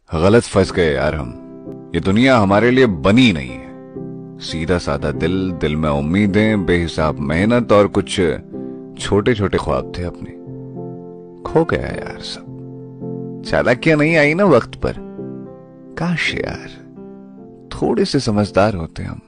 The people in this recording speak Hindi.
गलत फंस गए यार हम। ये दुनिया हमारे लिए बनी नहीं है। सीधा साधा दिल, दिल में उम्मीदें, बेहिसाब मेहनत और कुछ छोटे छोटे ख्वाब थे अपने। खो गया यार सब। चालाकियां नहीं आई ना वक्त पर। काश यार थोड़े से समझदार होते हम।